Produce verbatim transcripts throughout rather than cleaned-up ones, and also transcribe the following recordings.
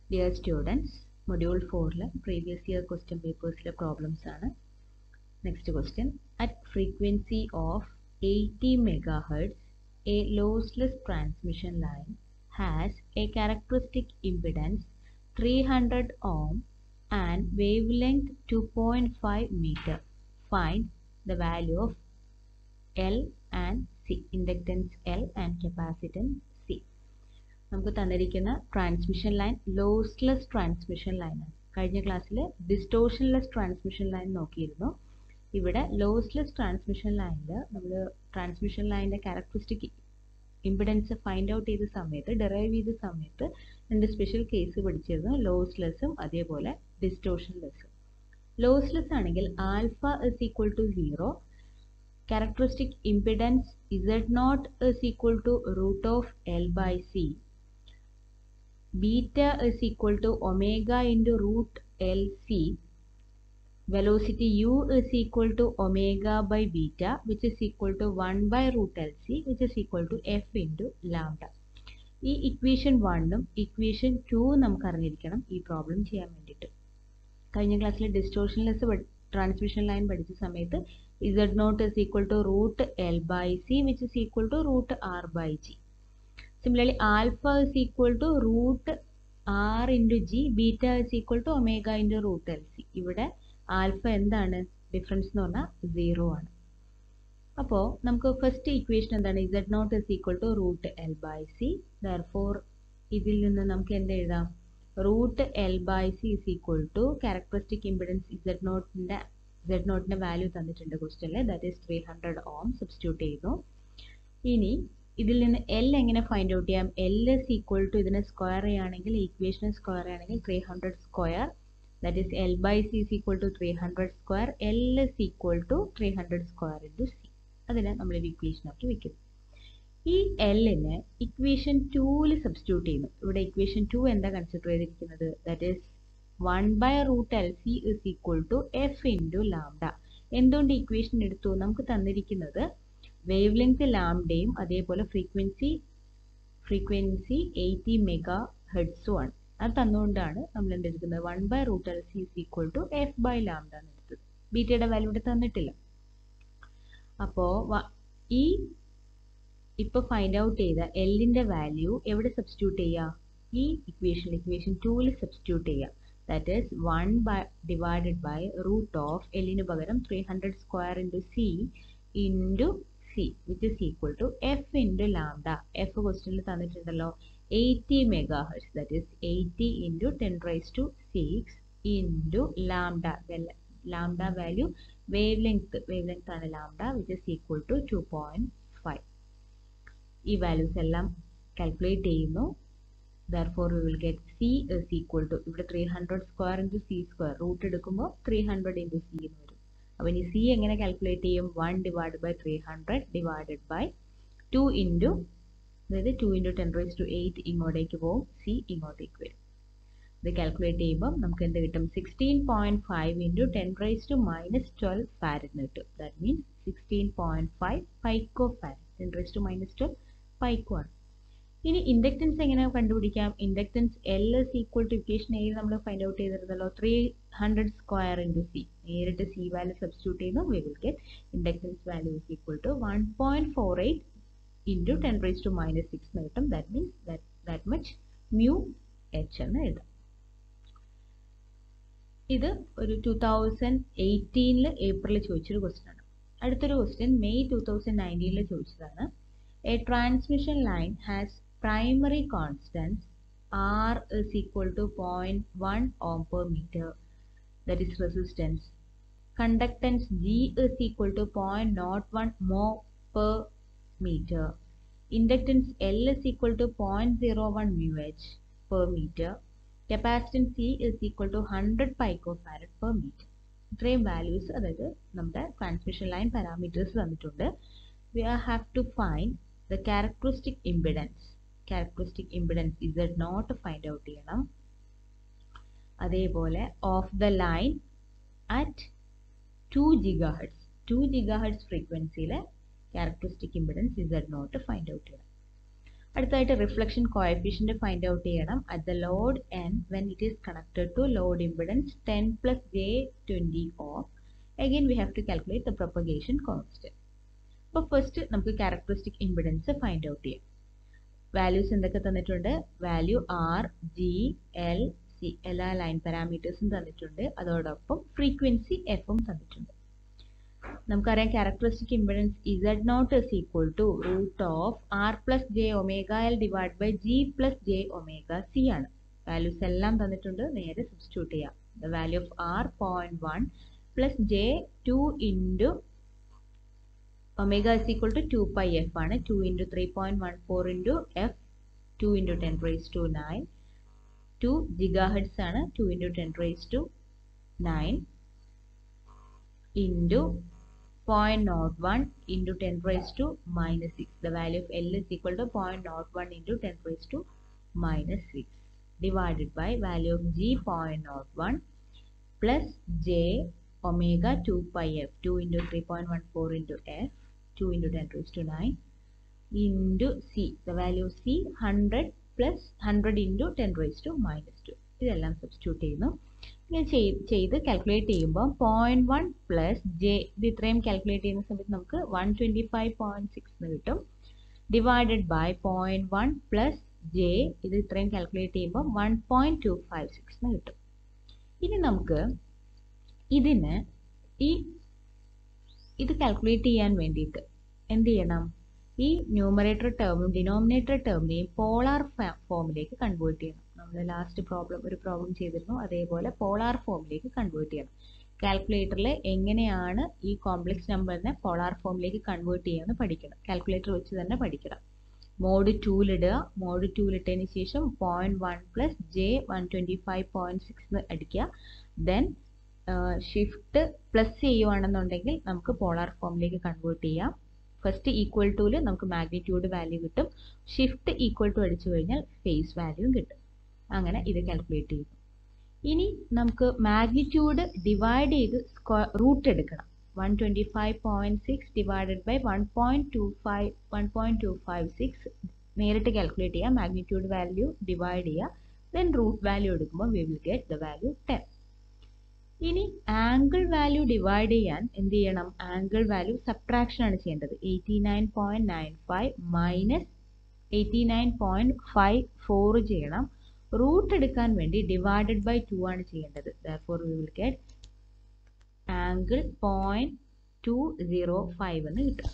Dear students, Module four previous year question papers problems ആണ്. Next question. At frequency of eighty megahertz, a lossless transmission line has a characteristic impedance three hundred ohm and wavelength two point five meter. Find the value of L and C, inductance L and capacitance C. നമുക്ക് തന്നിരിക്കുന്ന transmission line lossless transmission ലൈനാണ്. കഴിഞ്ഞ ക്ലാസ്സിൽ ഡിസ്റ്റോഷൻലെസ് transmission line നോക്കിയിരുന്നു. ഇവിടെ lossless transmission ലൈനിൽ നമ്മൾ transmission ലൈനിൻ്റെ ക്യാരക്ടറിസ്റ്റിക് ഇമ്പിഡൻസ് ഫൈൻഡ് ഔട്ട് ചെയ്ത സമയത്ത് ഡെറൈവ് ചെയ്ത സമയത്ത് രണ്ട് സ്പെഷ്യൽ കേസ് പഠിച്ചിരുന്നു, ലോസ്ലെസ്സും അതേപോലെ ഡിസ്റ്റോഷൻലെസ്സും. ലോസ്ലെസ് ആണെങ്കിൽ alpha is equal to zero, characteristic impedance Z naught is equal to root of L by C, beta is equal to omega into root L C, velocity U is equal to omega by beta which is equal to one by root L C which is equal to F into lambda. ഈ equation വണ്ണും equation ടൂവും നമുക്ക് അറിഞ്ഞിരിക്കണം ഈ problem ചെയ്യാൻ വേണ്ടിയിട്ട്. കഴിഞ്ഞ ക്ലാസ്സിൽ ഡിസ്റ്റോഷൻലെസ് ട്രാൻസ്മിഷൻ ലൈൻ പഠിച്ച സമയത്ത് Z naught is equal to root L by C which is equal to root R by G. Similarly, alpha is equal to root R into G, beta is equal to omega into root L C. ഇവിടെ alpha എന്താണ് difference എന്ന് പറഞ്ഞാൽ zero ആണ്. അപ്പോൾ നമുക്ക് first equation എന്താണ്? Z naught is equal to root L by C. Therefore, ഇതിൽ നിന്ന് നമുക്ക് എന്ത് എഴുതാം? root L by C is equal to characteristic impedance Z naught ന്റെ Z naught ന്റെ വാല്യൂ തന്നിട്ടുണ്ട് ക്വസ്റ്റ്യനിൽ, that is three hundred ohm substitute ചെയ്തു. ഇനി ഇതിൽ നിന്ന് L എങ്ങനെ ഫൈൻഡ് ഔട്ട് ചെയ്യാം? L is equal to ഇതിനെ സ്ക്വയർ ചെയ്യുകയാണെങ്കിൽ ഈക്വേഷൻ സ്ക്വയർ ചെയ്യുകയാണെങ്കിൽ three hundred square, that is L by C is equal to three hundred square. L is equal to three hundred square into C. അതിനെ നമ്മൾ equation ആക്കി വെക്കുന്നു. ഈ Lനെ equation ടൂവിൽ substitute ചെയ്യുന്നു. ഇവിടെ ഇക്വേഷൻ ടു എന്താ കൺസിഡർ ചെയ്തിരിക്കുന്നത്? That is one by root L C is equal to F into lambda. എന്തുകൊണ്ട് ഇക്വേഷൻ എടുത്തു? നമുക്ക് തന്നിരിക്കുന്നത് വേവ് ലെങ്ത് ലാംഡയും അതേപോലെ ഫ്രീക്വൻസി ഫ്രീക്വൻസി എയ്റ്റി മെഗാ ഹെർട്സും ആണ്. അത് തന്നുകൊണ്ടാണ് നമ്മൾ എന്തെടുക്കുന്നത്? One by root L C is equal to F by lambda എന്ന് എടുത്തത്. ബീറ്റയുടെ വാല്യൂ ഇവിടെ തന്നിട്ടില്ല. അപ്പോൾ ഈ ഇപ്പോൾ ഫൈൻഡ് ഔട്ട് ചെയ്ത എല്ലിൻ്റെ വാല്യൂ എവിടെ സബ്സ്റ്റിറ്റ്യൂട്ട് ചെയ്യുക? ഈ ഇക്വേഷൻ ഇക്വേഷൻ ടൂവിൽ സബ്സ്റ്റിറ്റ്യൂട്ട് ചെയ്യുക. That is one by divided by root of L ന് പകരം three hundred square into C into C which is equal to F into lambda. F ക്വസ്റ്റ്യനിൽ തന്നിട്ടുണ്ടല്ലോ eighty megahertz, that is eighty into ten raised to six into lambda. Well, lambda value wavelength wavelength ആണ് lambda which is equal to two point five. ഈ values എല്ലാം calculate ചെയ്യുന്നു. Therefore, we will get C is equal to ഇവിടെ three hundred square into C square, root എടുക്കുമ്പോൾ three hundred into C എന്ന് വരും. അപ്പോൾ ഇനി C എങ്ങനെ കാൽക്കുലേറ്റ് ചെയ്യും? One divide by three hundred divided by two into, അതായത് two into ten raise to eight ഇങ്ങോട്ടേക്ക് പോകും, C ഇങ്ങോട്ടേക്ക് വരും. ഇത് കാൽക്കുലേറ്റ് ചെയ്യുമ്പോൾ നമുക്ക് എന്ത് കിട്ടും? Sixteen point five into ten raise to minus twelve farad എന്ന് കിട്ടും. That means sixteen point five pico farad. Ten raise to minus twelve pico ആണ്. ഇനി ഇൻഡക്റ്റൻസ് എങ്ങനെ കണ്ടുപിടിക്കാം? Inductance L is equal to equation എയിൽ നമ്മൾ ഫൈൻഡ് ഔട്ട് ചെയ്തിരുന്നല്ലോ three hundred square into C. നേരിട്ട് സി വാല്യൂ സബ്സ്റ്റിറ്റ്യൂട്ട് ചെയ്യുന്നു. We will get inductance value is equal to one point four eight into ten raise to minus six എന്ന് കിട്ടും. That means that much mu H എന്ന് എഴുതാം. ഇത് ഒരു two thousand എയ്റ്റീനിൽ ഏപ്രിലിൽ ചോദിച്ചൊരു ക്വസ്റ്റ്യൻ ആണ്. അടുത്തൊരു ക്വസ്റ്റ്യൻ മെയ് ടു തൗസൻഡ് നയൻറ്റീനിൽ ചോദിച്ചതാണ്. A transmission line has primary constants R is equal to zero point one ohm per meter, that is resistance. Conductance G is equal to zero point zero one mho per meter. Inductance L is equal to zero point zero one mu h per meter. Capacitance C is equal to one hundred picofarad per meter. ഇത്രയും values, അതായത് നമ്മുടെ transmission line parameters തന്നിട്ടുണ്ട്. We have to find the characteristic impedance. characteristic impedance Z naught find out ചെയ്യണം. അതേപോലെ of the line at two gigahertz two gigahertz ഫ്രീക്വൻസിയിലെ characteristic impedance Z naught find out ചെയ്യണം. അടുത്തായിട്ട് reflection coefficient find out ചെയ്യണം at the load n when it is connected to load impedance ten plus j twenty ohm. Again we have to calculate the propagation constant. അപ്പോൾ first നമുക്ക് characteristic impedance find out ചെയ്യാം. Values എന്തൊക്കെ തന്നിട്ടുണ്ട്? Value R, G, L, C എല്ലാ line പാരാമീറ്റേഴ്സും തന്നിട്ടുണ്ട്. അതോടൊപ്പം frequency എഫും തന്നിട്ടുണ്ട്. നമുക്കറിയാം characteristic impedance Z naught is equal to root of R plus j omega L divide by G plus j omega C ആണ്. വാല്യൂസ് എല്ലാം തന്നിട്ടുണ്ട്. നേരെ സബ്സ്റ്റിറ്റ്യൂട്ട് ചെയ്യാം. The value of R point one plus j two into omega is equal to to pi F ആണ്. Two into three point one four into F two into ten raise to nine. Two gigahertz ആണ്. Two into ten raise to nine into zero point zero one into ten raised to minus six. The value of L is equal to zero point zero one into ten raised to minus six divided by value of G zero point zero one plus J omega two pi F two into three point one four into F two into ten raised to nine into C. The value of C one hundred plus one hundred into ten raised to minus two. ഇതെല്ലാം substitute ചെയ്യുന്നു. ഇങ്ങനെ ചെയ്ത് calculate ചെയ്യുമ്പോൾ point one plus j ഇത് ഇത്രയും calculate ചെയ്യുന്ന സമയത്ത് നമുക്ക് one twenty five point six എന്ന് കിട്ടും. Divided by point one plus j ഇത് ഇത്രയും കാൽക്കുലേറ്റ് ചെയ്യുമ്പോൾ one point two five six എന്ന് കിട്ടും. ഇനി നമുക്ക് ഇതിന് ഈ ഇത് കാൽക്കുലേറ്റ് ചെയ്യാൻ വേണ്ടിയിട്ട് എന്ത് ചെയ്യണം? ഈ ന്യൂമറേറ്റർ ടേമും ഡിനോമിനേറ്റർ ടേമിനെയും പോളാർ ഫോമിലേക്ക് കൺവേർട്ട് ചെയ്യണം. നമ്മൾ ലാസ്റ്റ് പ്രോബ്ലം ഒരു പ്രോബ്ലം ചെയ്തിരുന്നു, അതേപോലെ പോളാർ ഫോമിലേക്ക് കൺവേർട്ട് ചെയ്യണം. കാൽക്കുലേറ്ററിൽ എങ്ങനെയാണ് ഈ കോംപ്ലക്സ് നമ്പറിനെ പോളാർ ഫോമിലേക്ക് കൺവേർട്ട് ചെയ്യാമെന്ന് പഠിക്കണം. കാൽക്കുലേറ്റർ വെച്ച് തന്നെ പഠിക്കണം. മോഡ് ടൂലിടുക. മോഡ് ടൂലിട്ടതിന് ശേഷം point one plus j one twenty five point six അടിക്കുക. ദെൻ ഷിഫ്റ്റ് പ്ലസ് ചെയ്യുവാണെന്നുണ്ടെങ്കിൽ നമുക്ക് പോളാർ ഫോമിലേക്ക് കൺവേർട്ട് ചെയ്യാം. ഫസ്റ്റ് ഈക്വൽ ടൂൽ നമുക്ക് മാഗ്നിറ്റ്യൂഡ് വാല്യൂ കിട്ടും. ഷിഫ്റ്റ് ഈക്വൽ ടു അടിച്ചു കഴിഞ്ഞാൽ ഫേസ് വാല്യൂവും കിട്ടും. അങ്ങനെ ഇത് കാൽക്കുലേറ്റ് ചെയ്തു. ഇനി നമുക്ക് മാഗ്നിറ്റ്യൂഡ് ഡിവൈഡ് ചെയ്ത് റൂട്ട് എടുക്കണം. One twenty five point six divided by one point two five one point two five six നേരിട്ട് കാൽക്കുലേറ്റ് ചെയ്യുക. മാഗ്നിറ്റ്യൂഡ് വാല്യൂ ഡിവൈഡ് ചെയ്യുക. ദെൻ റൂട്ട് വാല്യൂ എടുക്കുമ്പോൾ we will get the value ten. ഇനി angle value divide ചെയ്യാൻ എന്ത് ചെയ്യണം? Angle value subtraction ആണ് ചെയ്യേണ്ടത്. Eighty nine point nine five minus eighty nine point five four ചെയ്യണം. റൂട്ട് എടുക്കാൻ വേണ്ടി ഡിവൈഡഡ് ബൈ ടു ആണ് ചെയ്യേണ്ടത്. therefore we will get angle point two zero five എന്ന് കിട്ടും.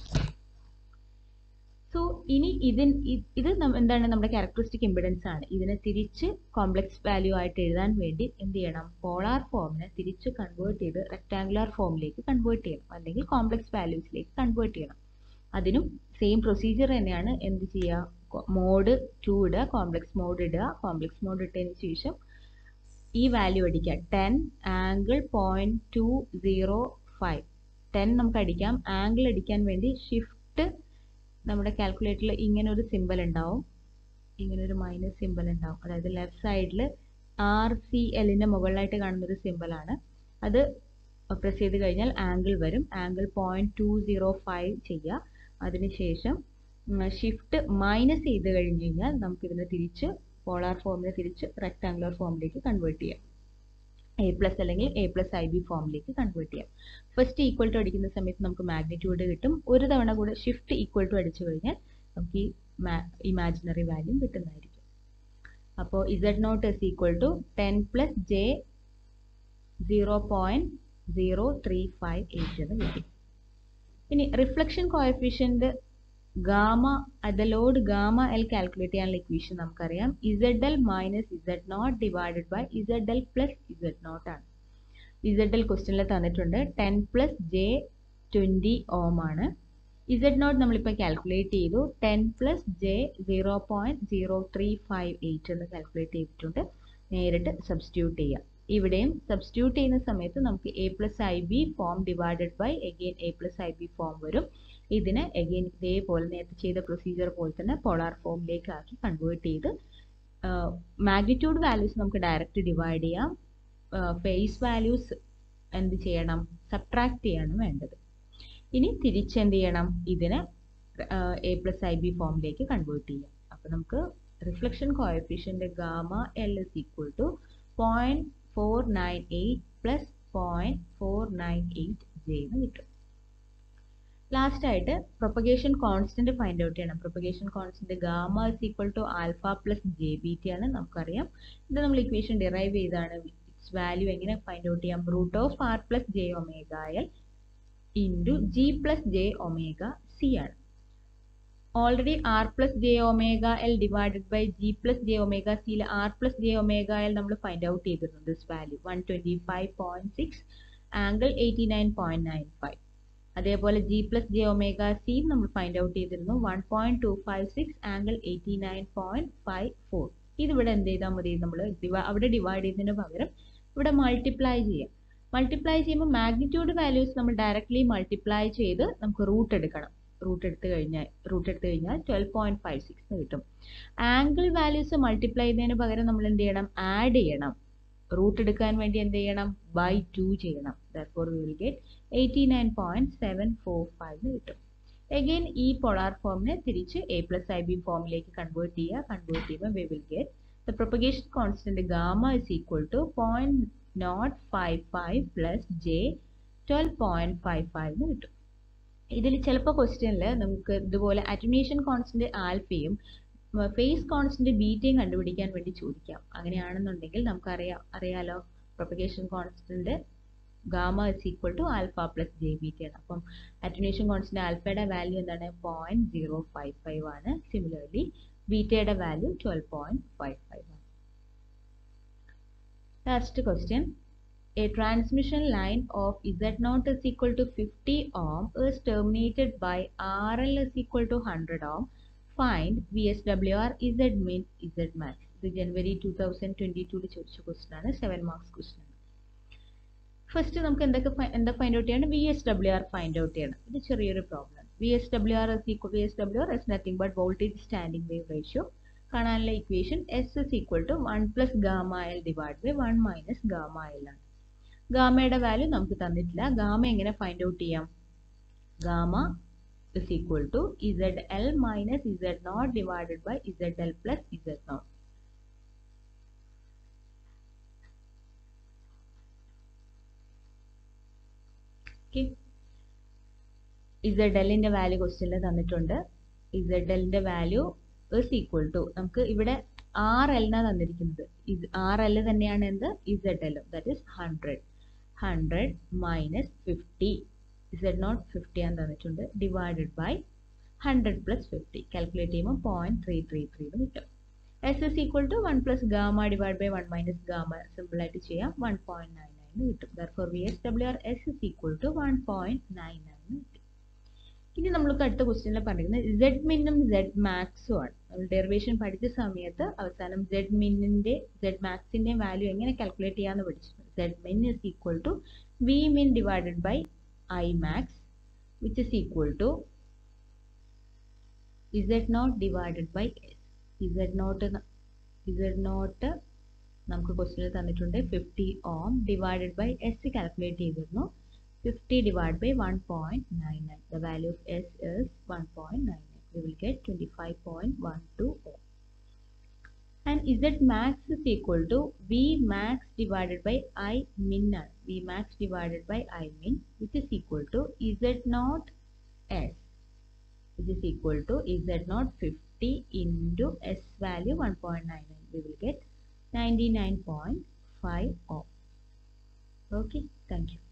സോ ഇനി ഇതിന് ഇത് എന്താണ്? നമ്മുടെ ക്യാരക്ടറിസ്റ്റിക് ഇംപിഡൻസ് ആണ്. ഇതിനെ തിരിച്ച് കോംപ്ലക്സ് വാല്യൂ ആയിട്ട് എഴുതാൻ വേണ്ടി എന്ത് ചെയ്യണം? പോളാർ ഫോമിനെ തിരിച്ച് കൺവേർട്ട് ചെയ്ത് റെക്ടാങ്കുലർ ഫോമിലേക്ക് കൺവേർട്ട് ചെയ്യണം, അല്ലെങ്കിൽ കോംപ്ലക്സ് വാല്യൂസിലേക്ക് കൺവേർട്ട് ചെയ്യണം. അതിനും സെയിം പ്രൊസീജിയർ തന്നെയാണ്. എന്ത് ചെയ്യുക? മോഡ് ടു ഇടുക, കോംപ്ലക്സ് മോഡ് ഇടുക. കോംപ്ലക്സ് മോഡ് ഇട്ടതിന് ശേഷം ഈ വാല്യൂ അടിക്കുക. Ten angle point two zero five ten നമുക്ക് അടിക്കാം. ആംഗിൾ അടിക്കാൻ വേണ്ടി ഷിഫ്റ്റ് നമ്മുടെ കാൽക്കുലേറ്ററിൽ ഇങ്ങനെ ഒരു സിമ്പൽ ഉണ്ടാവും, ഇങ്ങനെ ഒരു മൈനസ് സിമ്പൽ ഉണ്ടാവും. അതായത് ലെഫ്റ്റ് സൈഡിൽ ആർ സി എല്ലിൻ്റെ മുകളിലായിട്ട് കാണുന്ന ഒരു സിമ്പലാണ്. അത് പ്രസ് ചെയ്ത് കഴിഞ്ഞാൽ ആംഗിൾ വരും. Angle point two zero five ചെയ്യുക. അതിനുശേഷം ഷിഫ്റ്റ് മൈനസ് ചെയ്ത് കഴിഞ്ഞ് കഴിഞ്ഞാൽ നമുക്കിതിനെ തിരിച്ച് പോളാർ ഫോമിനെ തിരിച്ച് റെക്ടാങ്കുലർ ഫോമിലേക്ക് കൺവേർട്ട് ചെയ്യാം. എ പ്ലസ് അല്ലെങ്കിൽ എ പ്ലസ് ഐ ബി ഫോമിലേക്ക് കൺവേർട്ട് ചെയ്യാം. ഫസ്റ്റ് ഈക്വൽ ടു അടിക്കുന്ന സമയത്ത് നമുക്ക് മാഗ്നിറ്റ്യൂഡ് കിട്ടും. ഒരു തവണ കൂടെ ഷിഫ്റ്റ് ഈക്വൽ ടു അടിച്ചു കഴിഞ്ഞാൽ നമുക്ക് ഈ ഇമാജിനറി വാല്യൂ കിട്ടുന്നതായിരിക്കും. അപ്പോൾ Z naught is equal to ten plus j zero point zero three five eight എന്ന് കിട്ടി. ഇനി reflection coefficient gamma at the load gamma L calculate ചെയ്യാനുള്ള ഇക്വേഷൻ നമുക്കറിയാം. Z L minus Z not divided by Z L plus Z naught ആണ്. Z L ക്വസ്റ്റ്യനിൽ തന്നിട്ടുണ്ട്. Ten plus j twenty ohm ആണ്. Z naught നമ്മളിപ്പോൾ calculate ചെയ്തു. Ten plus j zero point zero three five eight എന്ന് calculate ചെയ്തിട്ടുണ്ട്. നേരിട്ട് substitute ചെയ്യാം. ഇവിടെയും സബ്സ്റ്റിറ്റ്യൂട്ട് ചെയ്യുന്ന സമയത്ത് നമുക്ക് A plus i B form divided by again A plus i B form വരും. ഇതിനെ എഗെയിൻ ഇതേപോലെ നേരത്തെ ചെയ്ത പ്രൊസീജിയർ പോലെ തന്നെ പോളാർ ഫോമിലേക്ക് ആക്കി കൺവേർട്ട് ചെയ്ത് മാഗ്നിറ്റ്യൂഡ് വാല്യൂസ് നമുക്ക് ഡയറക്റ്റ് ഡിവൈഡ് ചെയ്യാം. ഫേസ് വാല്യൂസ് എന്ത് ചെയ്യണം? സബ്ട്രാക്ട് ചെയ്യാണ് വേണ്ടത്. ഇനി തിരിച്ചെന്ത് ചെയ്യണം? ഇതിനെ എ പ്ലസ് ഐ ബി ഫോമിലേക്ക് കൺവേർട്ട് ചെയ്യാം. അപ്പോൾ നമുക്ക് reflection coefficient gamma L is equal to point four nine eight plus point four nine eight j എന്ന് കിട്ടും. ലാസ്റ്റ് ആയിട്ട് പ്രൊപ്പഗേഷൻ കോൺസ്റ്റന്റ് ഫൈൻഡ് ഔട്ട് ചെയ്യണം. Propagation constant gamma is equal to alpha plus J beta ആണ് നമുക്കറിയാം. ഇത് നമ്മൾ equation derive ചെയ്താണ്. It's value എങ്ങനെ ഫൈൻഡ് ഔട്ട് ചെയ്യാം? Root of R plus j omega L into G plus j omega C ആണ്. Already R plus j omega L divided by G plus j omega സിയിൽ R plus j omega L നമ്മൾ find out ചെയ്തിട്ടുണ്ട്. This value one twenty five point six angle eighty nine point nine five. അതേപോലെ G plus j omega C നമ്മൾ find out ചെയ്തിരുന്നു one point two five six angle eighty nine point five four. ഇതിവിടെ എന്ത് ചെയ്താൽ മതി? നമ്മൾ അവിടെ divide ചെയ്യുന്നതിന് പകരം ഇവിടെ മൾട്ടിപ്ലൈ ചെയ്യാം. മൾട്ടിപ്ലൈ ചെയ്യുമ്പോൾ മാഗ്നിറ്റ്യൂഡ് വാല്യൂസ് നമ്മൾ ഡയറക്ട്ലി മൾട്ടിപ്ലൈ ചെയ്ത് നമുക്ക് റൂട്ട് എടുക്കണം. റൂട്ട് എടുത്ത് കഴിഞ്ഞാൽ റൂട്ട് എടുത്തു കഴിഞ്ഞാൽ ട്വൽവ് പോയിന്റ് ഫൈവ് സിക്സ് എന്ന് കിട്ടും. ആംഗിൾ വാല്യൂസ് മൾട്ടിപ്ലൈ ചെയ്യുന്നതിന് പകരം നമ്മൾ എന്ത് ചെയ്യണം? ആഡ് ചെയ്യണം. റൂട്ട് എടുക്കാൻ വേണ്ടി എന്ത് ചെയ്യണം? ബൈ ടു ചെയ്യണം. therefore we will get eighty nine point seven four five എന്ന് കിട്ടും. അഗെയിൻ ഈ പോളാർ ഫോമിനെ തിരിച്ച് എ പ്ലസ് ഐ ബി ഫോമിലേക്ക് കൺവേർട്ട് ചെയ്യുക. കൺവേർട്ട് ചെയ്യുമ്പോൾ we will get the propagation constant gamma is equal to zero point zero five five plus j twelve point five five എന്ന് കിട്ടും. ഇതിൽ ചിലപ്പോൾ ക്വസ്റ്റ്യനിൽ നമുക്ക് ഇതുപോലെ അറ്റന്വേഷൻ കോൺസ്റ്റന്റ് ആൽഫയും ഫേസ് കോൺസ്റ്റന്റ് ബീറ്റയും കണ്ടുപിടിക്കാൻ വേണ്ടി ചോദിക്കാം. അങ്ങനെയാണെന്നുണ്ടെങ്കിൽ നമുക്ക് അറിയാം അറിയാലോ propagation constant gamma is equal to alpha plus J beta ആണ്. അപ്പം അറ്റന്വേഷൻ കോൺസ്റ്റന്റ് ആൽഫയുടെ വാല്യൂ എന്താണ്? പോയിന്റ് സീറോ ഫൈവ് ഫൈവ് ആണ്. സിമിലർലി ബീറ്റയുടെ value twelve point five five ആണ്. Last question. A transmission line of Z zero is equal to fifty ohm is terminated by R L is equal to one hundred ohm. Find V S W R, Z min, Z max. ഇത് January two thousand twenty ടൂല് ചോദിച്ച question ആണ്. Seven marks question ആണ്. First നമുക്ക് എന്തൊക്കെ എന്താ find out ചെയ്യണം? V S W R find out ചെയ്യണം. ഇത് ചെറിയൊരു problem. V S W R is equal V S W R is nothing but voltage standing wave ratio. കാണാനുള്ള equation S is equal to one plus gamma L divide by one minus gamma L ആണ്. ഗാമയുടെ value നമുക്ക് തന്നിട്ടില്ല. Gamma എങ്ങനെ find out ചെയ്യാം? Gamma is equal to Z L minus Z not divided by Z L plus Z nought. Okay, Z എല്ലിന്റെ value ക്വസ്റ്റ്യനിൽ തന്നിട്ടുണ്ട്. Z എല്ലിന്റെ വാല്യൂ ഇസ് ഈക്വൽ ടു നമുക്ക് ഇവിടെ ആർ എല്ലിനാണ് തന്നിരിക്കുന്നത്. ആർ എൽ തന്നെയാണ് എന്ത്? Z L. That is hundred. Hundred minus fifty, Z nought fifty ആണ് തന്നിട്ടുണ്ട്, divided by hundred plus fifty. Calculate ചെയ്യുമ്പോൾ പോയിന്റ് ത്രീ ത്രീ ത്രീ എന്ന് കിട്ടും. S is equal to one plus gamma divide by one minus gamma. Simple ആയിട്ട് ചെയ്യാം. One point nine nine എന്ന് കിട്ടും. therefore V S W R S is equal to one point nine nine എന്ന് കിട്ടും. ഇനി നമ്മൾക്ക് അടുത്ത ക്വസ്റ്റ്യനിൽ പറഞ്ഞിരിക്കുന്നത് സെഡ് മിന്നും സെഡ് മാക്സും ആണ്. നമ്മൾ ഡെറിവേഷൻ പഠിച്ച സമയത്ത് അവസാനം സെഡ് മിന്നിന്റെ സെഡ് മാക്സിന്റെ വാല്യൂ എങ്ങനെ കാൽക്കുലേറ്റ് ചെയ്യാന്ന് പഠിച്ചിട്ടുണ്ട്. Z min is equal to V min divided by I max which is equal to Z not divided by S. Z nought Z nought നമുക്ക് ക്വസ്റ്റ്യനിൽ തന്നിട്ടുണ്ട് fifty ohm divided by S calculate ചെയ്തിരുന്നു. fifty divided by one point nine nine. The value of S is one point nine nine. We will get twenty-five point one two ohm. And Z max is equal to V max divided by I min. V max divided by I min, which is equal to Z naught S, which is equal to Z naught fifty into S value one point nine nine. We will get ninety-nine point five ohm. Okay, thank you.